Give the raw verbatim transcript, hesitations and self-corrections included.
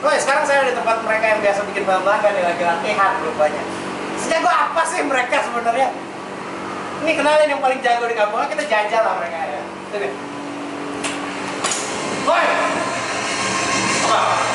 Oh ya, sekarang saya di tempat mereka yang biasa bikin bangga nih, laki-laki hat rupanya. Sejago apa sih mereka sebenarnya? Ini kenalin yang paling jago di kampung, kita jajal lah mereka ya. Tuh nih. Woi! Apa?